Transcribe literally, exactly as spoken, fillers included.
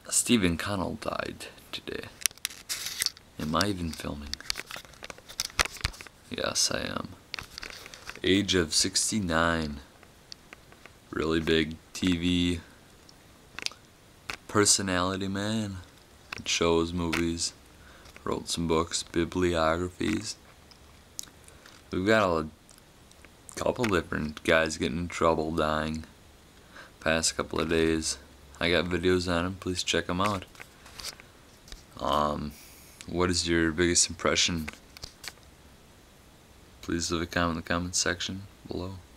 Stephen Cannell died today. Am I even filming? Yes, I am. Age of sixty-nine. Really big T V personality man. Shows, movies. Wrote some books, bibliographies. We've got a couple different guys getting in trouble, dying. Past couple of days. I got videos on them. Please check them out. Um, what is your biggest impression? Please leave a comment in the comment section below.